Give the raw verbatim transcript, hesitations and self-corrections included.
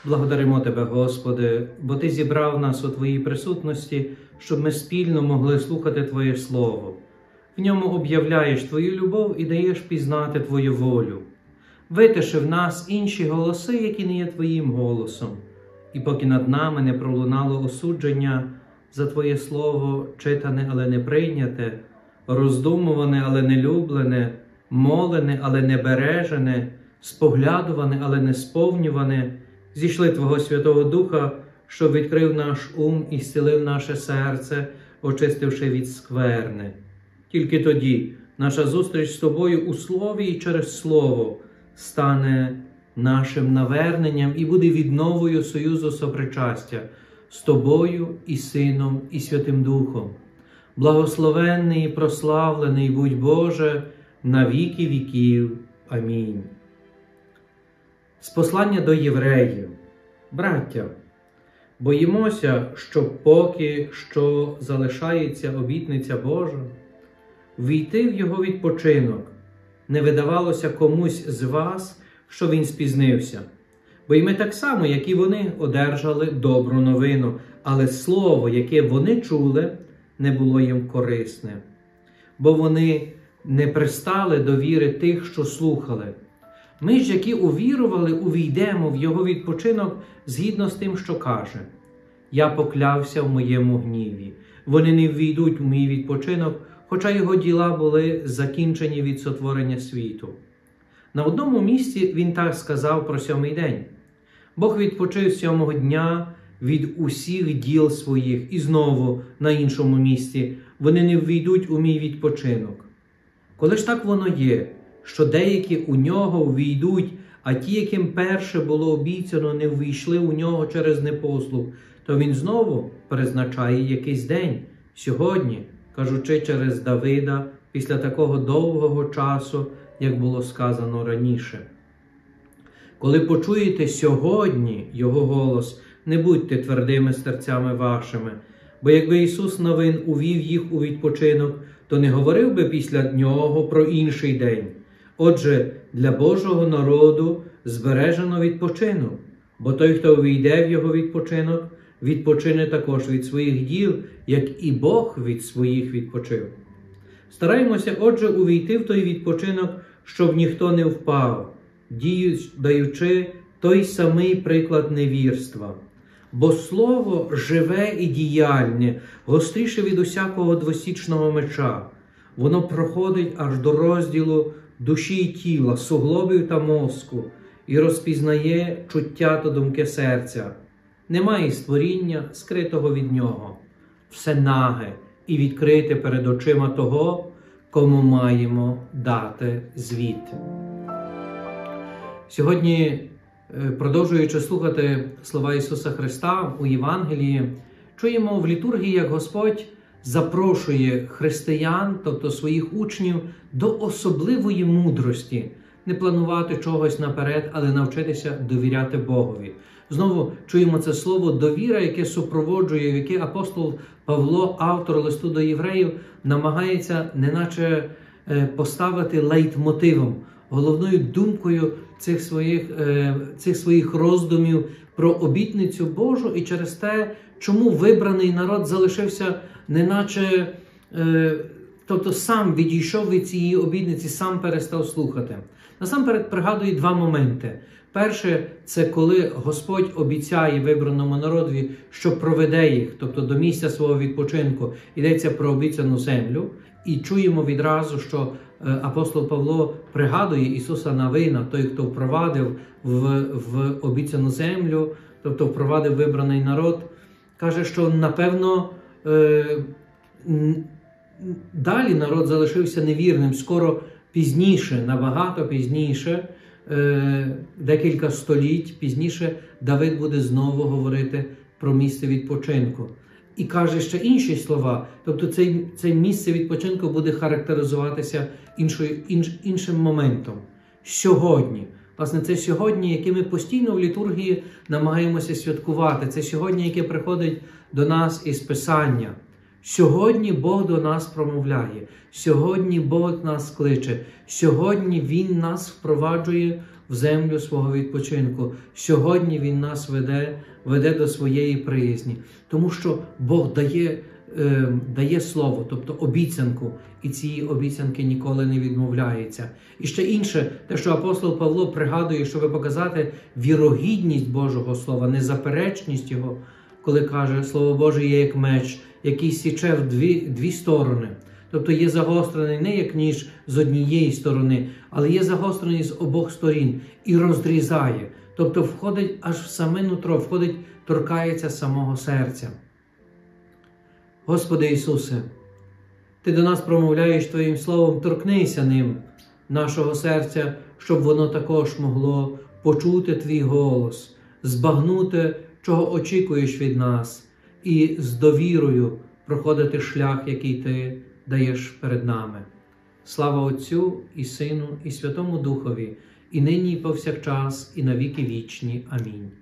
Благодаримо Тебе, Господи, бо Ти зібрав нас у Твоїй присутності, щоб ми спільно могли слухати Твоє Слово. В ньому об'являєш Твою любов і даєш пізнати Твою волю. Витиши в нас інші голоси, які не є Твоїм голосом. І поки над нами не пролунало осудження за Твоє Слово, читане, але не прийняте, роздумуване, але не люблене, молене, але не бережене, споглядуване, але не сповнюване, зійшли Твого Святого Духа, щоб відкрив наш ум і зцілив наше серце, очистивши від скверни. Тільки тоді наша зустріч з Тобою у Слові і через Слово стане нашим наверненням і буде відновою союзу сопричастя з Тобою і Сином і Святим Духом. Благословенний і прославлений будь Боже на віки віків. Амінь. З послання до євреїв. Браття, боїмося, що поки що залишається обітниця Божа, війти в Його відпочинок не видавалося комусь з вас, що він спізнився. Бо й ми так само, як і вони, одержали добру новину, але слово, яке вони чули, не було їм корисне. Бо вони не пристали до віри тих, що слухали. Ми ж, які увірували, увійдемо в Його відпочинок згідно з тим, що каже: «Я поклявся в моєму гніві. Вони не ввійдуть в мій відпочинок, хоча Його діла були закінчені від сотворення світу». На одному місці Він так сказав про сьомий день. Бог відпочив сьомого дня від усіх діл своїх. І знову на іншому місці: «Вони не ввійдуть у мій відпочинок». Коли ж так воно є, що деякі у нього ввійдуть, а ті, яким перше було обіцяно, не ввійшли у нього через непослух, то він знову призначає якийсь день, сьогодні, кажучи через Давида, після такого довгого часу, як було сказано раніше. Коли почуєте сьогодні Його голос, не будьте твердими серцями вашими, бо якби Ісус новин увів їх у відпочинок, то не говорив би після нього про інший день. Отже, для Божого народу збережено відпочинок, бо той, хто увійде в Його відпочинок, відпочине також від своїх діл, як і Бог від своїх відпочив. Стараємося, отже, увійти в той відпочинок, щоб ніхто не впав, даючи той самий приклад невірства. Бо слово живе і діяльне, гостріше від усякого двосічного меча. Воно проходить аж до розділу душі і тіла, суглобів та мозку, і розпізнає чуття та думки серця. Немає створіння, скритого від нього. Все наге і відкрите перед очима того, кому маємо дати звіт. Сьогодні, продовжуючи слухати слова Ісуса Христа у Євангелії, чуємо в літургії, як Господь запрошує християн, тобто своїх учнів, до особливої мудрості. Не планувати чогось наперед, але навчитися довіряти Богові. Знову чуємо це слово «довіра», яке супроводжує, яке апостол Павло, автор листу до євреїв, намагається неначе поставити лейтмотивом, головною думкою цих своїх, цих своїх роздумів про обітницю Божу і через те, чому вибраний народ залишився неначе, тобто сам відійшов від цієї обітниці, сам перестав слухати. Насамперед пригадую два моменти. Перше – це коли Господь обіцяє вибраному народові, що проведе їх, тобто до місця свого відпочинку, йдеться про обіцяну землю. І чуємо відразу, що апостол Павло пригадує Ісуса Навина, той, хто впровадив в, в обіцяну землю, тобто впровадив вибраний народ, каже, що, напевно, е, далі народ залишився невірним, скоро пізніше, набагато пізніше, е, декілька століть пізніше, Давид буде знову говорити про місце відпочинку. І каже ще інші слова, тобто це, це місце відпочинку буде характеризуватися іншою, інш, іншим моментом. Сьогодні. Власне, це сьогодні, яке ми постійно в літургії намагаємося святкувати. Це сьогодні, яке приходить до нас із Писання. Сьогодні Бог до нас промовляє. Сьогодні Бог нас кличе. Сьогодні Він нас впроваджує в землю свого відпочинку. Сьогодні Він нас веде, веде до своєї приязні, тому що Бог дає, е, дає слово, тобто обіцянку, і ці обіцянки ніколи не відмовляються. І ще інше, те, що апостол Павло пригадує, щоб показати вірогідність Божого Слова, незаперечність Його, коли каже, Слово Боже є як меч, який січе в дві, дві сторони. Тобто є загострений не як ніж з однієї сторони, але є загострений з обох сторін і розрізає. Тобто входить аж в саме нутро, входить, торкається самого серця. Господи Ісусе, Ти до нас промовляєш Твоїм Словом, торкнися ним, нашого серця, щоб воно також могло почути Твій голос, збагнути, чого очікуєш від нас, і з довірою проходити шлях, який Ти даєш перед нами. Слава Отцю і Сину, і Святому Духові, і нині, і повсякчас, і на віки вічні. Амінь.